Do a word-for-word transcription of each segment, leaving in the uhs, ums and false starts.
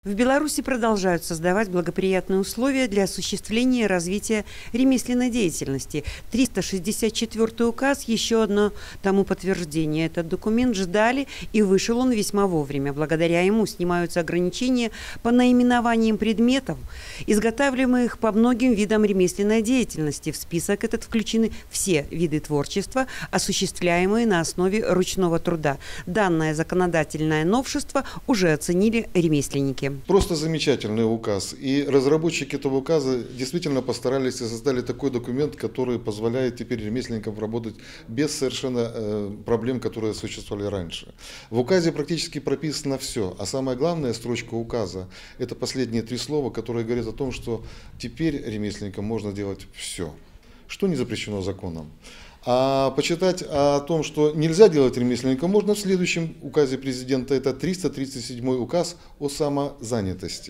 В Беларуси продолжают создавать благоприятные условия для осуществления и развития ремесленной деятельности. триста шестьдесят четвёртый указ – еще одно тому подтверждение. Этот документ ждали, и вышел он весьма вовремя. Благодаря ему снимаются ограничения по наименованиям предметов, изготавливаемых по многим видам ремесленной деятельности. В список этот включены все виды творчества, осуществляемые на основе ручного труда. Данное законодательное новшество уже оценили ремесленники. Просто замечательный указ. И разработчики этого указа действительно постарались и создали такой документ, который позволяет теперь ремесленникам работать без совершенно э, проблем, которые существовали раньше. В указе практически прописано все. А самая главная строчка указа – это последние три слова, которые говорят о том, что теперь ремесленникам можно делать все, что не запрещено законом. А почитать о том, что нельзя делать ремесленникам, можно в следующем указе президента. Это триста тридцать седьмой указ о самозанятости.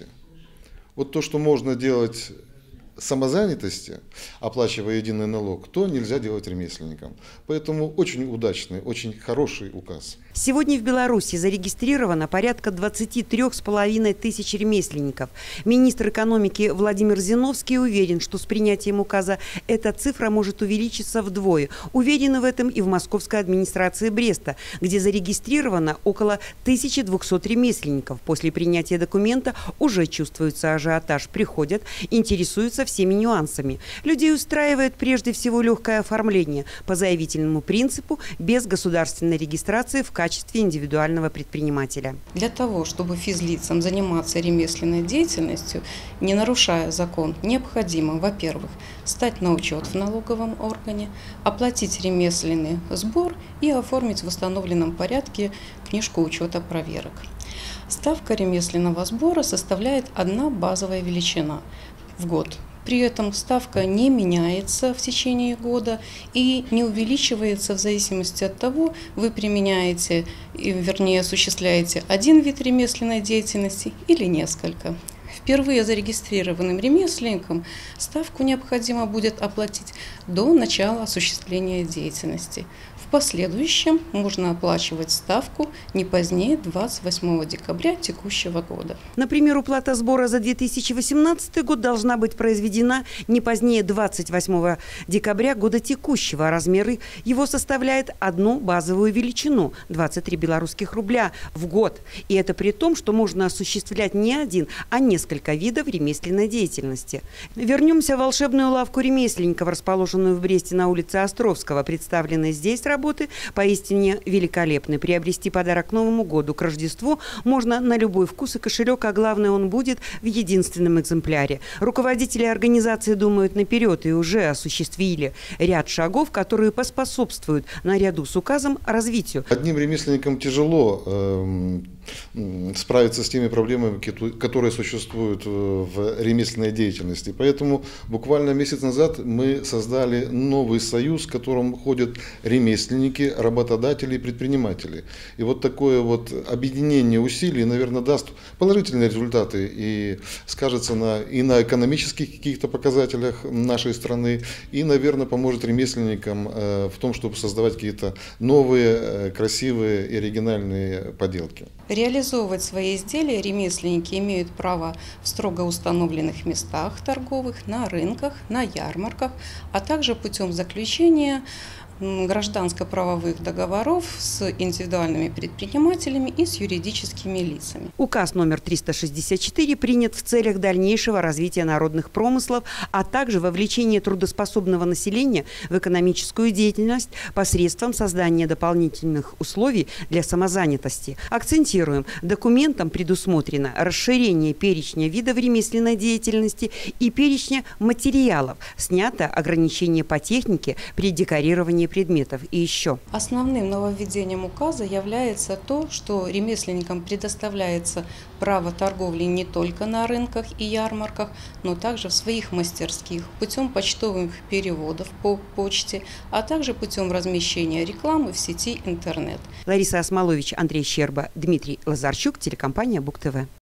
Вот то, что можно делать самозанятости, оплачивая единый налог, то нельзя делать ремесленникам. Поэтому очень удачный, очень хороший указ. Сегодня в Беларуси зарегистрировано порядка двадцати трёх с половиной тысяч ремесленников. Министр экономики Владимир Зиновский уверен, что с принятием указа эта цифра может увеличиться вдвое. Уверены в этом и в московской администрации Бреста, где зарегистрировано около тысячи двухсот ремесленников. После принятия документа уже чувствуется ажиотаж. Приходят, интересуются всеми нюансами. Людей устраивает прежде всего легкое оформление по заявительному принципу без государственной регистрации в качестве качестве индивидуального предпринимателя. Для того, чтобы физлицам заниматься ремесленной деятельностью, не нарушая закон, необходимо, во-первых, стать на учет в налоговом органе, оплатить ремесленный сбор и оформить в установленном порядке книжку учета проверок. Ставка ремесленного сбора составляет одна базовая величина в год. При этом ставка не меняется в течение года и не увеличивается в зависимости от того, вы применяете, вернее, осуществляете один вид ремесленной деятельности или несколько. Впервые зарегистрированным ремесленникам ставку необходимо будет оплатить до начала осуществления деятельности. В последующем можно оплачивать ставку не позднее двадцать восьмого декабря текущего года. Например, уплата сбора за две тысячи восемнадцатый год должна быть произведена не позднее двадцать восьмого декабря года текущего. Размеры его составляет одну базовую величину – двадцать три белорусских рубля в год. И это при том, что можно осуществлять не один, а несколько видов ремесленной деятельности. Вернемся в волшебную лавку ремесленников, расположенную в Бресте на улице Островского. Представленные здесь работы поистине великолепны. Приобрести подарок к Новому году, к Рождеству можно на любой вкус и кошелек, а главное, он будет в единственном экземпляре. Руководители организации думают наперед и уже осуществили ряд шагов, которые поспособствуют наряду с указом развитию. Одним ремесленникам тяжело э, справиться с теми проблемами, которые существуют в ремесленной деятельности. Поэтому буквально месяц назад мы создали новый союз, в котором ходят ремесленники, работодатели и предприниматели. И вот такое вот объединение усилий, наверное, даст положительные результаты и скажется на, и на экономических каких-то показателях нашей страны, и, наверное, поможет ремесленникам в том, чтобы создавать какие-то новые, красивые и оригинальные поделки. Реализовывать свои изделия ремесленники имеют право в строго установленных местах торговых, на рынках, на ярмарках, а также путем заключения гражданско-правовых договоров с индивидуальными предпринимателями и с юридическими лицами. Указ номер триста шестьдесят четыре принят в целях дальнейшего развития народных промыслов, а также вовлечения трудоспособного населения в экономическую деятельность посредством создания дополнительных условий для самозанятости. Акцентируем, документом предусмотрено расширение перечня видов ремесленной деятельности и перечня материалов. Снято ограничение по технике при декорировании предметов. И еще. Основным нововведением указа является то, что ремесленникам предоставляется право торговли не только на рынках и ярмарках, но также в своих мастерских путем почтовых переводов по почте, а также путем размещения рекламы в сети интернет. Лариса Осмолович, Андрей Щерба, Дмитрий Лазарчук, телекомпания Бук ТВ.